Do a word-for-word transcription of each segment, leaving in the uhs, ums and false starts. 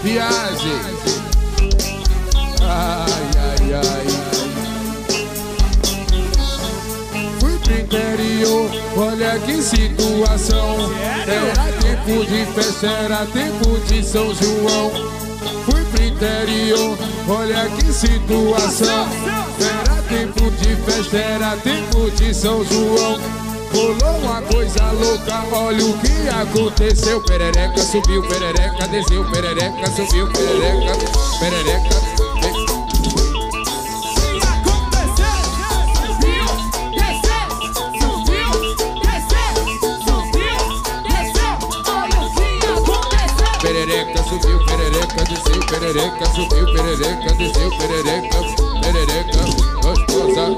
viagem. Ai, ai, ai. Fui pro interior, olha que situação. Era tempo de festa, era tempo de São João. Fui pro interior, olha que situação. Era tempo de festa, era tempo de São João. Rolou uma coisa louca, olha o que aconteceu. Perereca subiu, perereca desceu, perereca subiu, perereca, perereca. Perereca subiu, perereca desceu, perereca subiu, perereca desceu, perereca, perereca gostosa.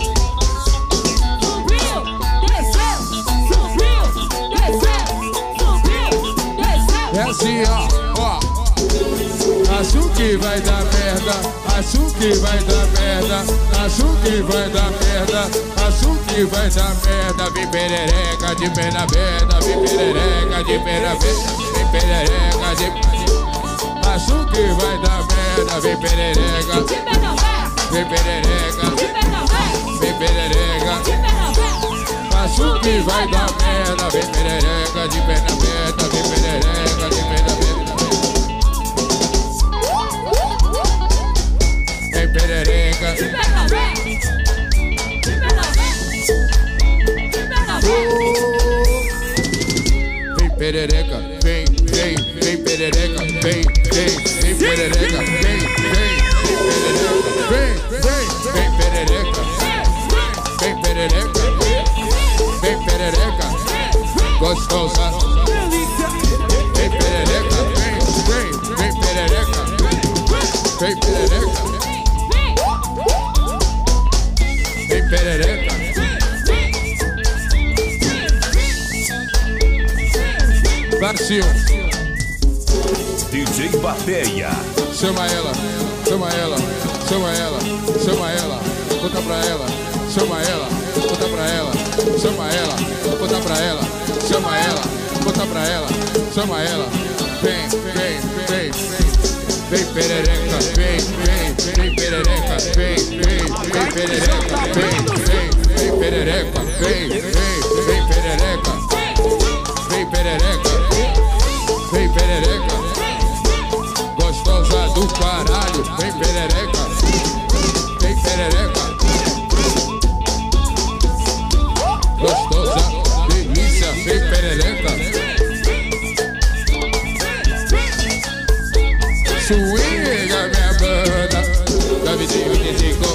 Subiu, desceu, subiu, desceu, subiu, desceu. É assim, ó, ó. Acho que vai dar merda, acho que vai dar merda, acho que vai dar merda, acho que vai dar merda. Vem perereca de perna aberta, vem perereca de perna aberta, vem perereca de... Acho que vai dar merda, vem perereca, vem perereca, vem perereca. Acho que vai dar merda, vem perereca de perna aberta, vem perereca de perna aberta. Vem perereca, vem perereca, vem, vem, vem perereca, vem, vem, vem perereca, vem, vem, vem perereca, vem, vem, vem perereca, vem perereca, vem perereca, gostosa. Vem perereca, vem, vem, vem perereca, vem perereca, vem perereca. Garcia, D J Bateia. chama ela, chama ela, chama ela, chama ela, conta pra ela, chama ela, conta pra ela, chama ela, conta pra ela, chama ela, conta pra ela, chama ela. Vem, vem, vem, vem, vem perereca, vem, vem, vem perereca, vem, vem, vem perereca, vem, vem, vem perereca, vem, vem, vem perereca, vem perereca. Vem perereca, gostosa do caralho. Vem perereca, vem perereca, gostosa, delícia. Vem perereca, swinga minha banda, Davidinho de Zico.